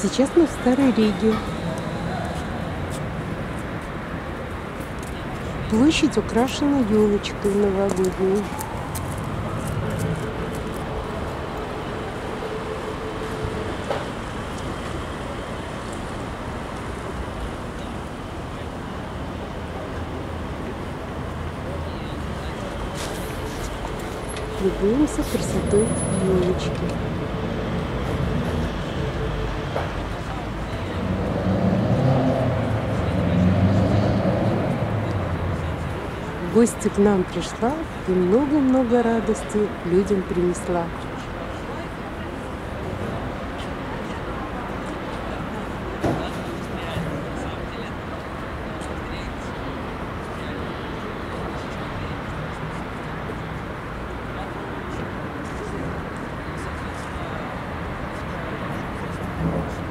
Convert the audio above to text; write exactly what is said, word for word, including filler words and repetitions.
Сейчас мы в Старой Риге. Площадь украшена елочкой новогодней. Любуемся красотой елочки. В гости к нам пришла и много-много радости людям принесла. Thank you.